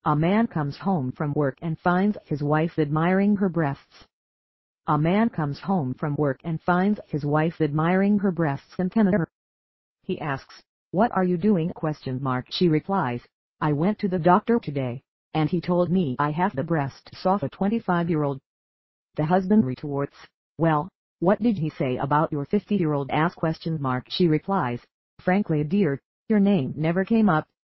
A man comes home from work and finds his wife admiring her breasts. A man comes home from work and finds his wife admiring her breasts and her. He asks, "What are you doing?" She replies, "I went to the doctor today, and he told me I have the breasts of a 25-year-old. The husband retorts, "Well, what did he say about your 50-year-old ass?" She replies, "Frankly dear, your name never came up.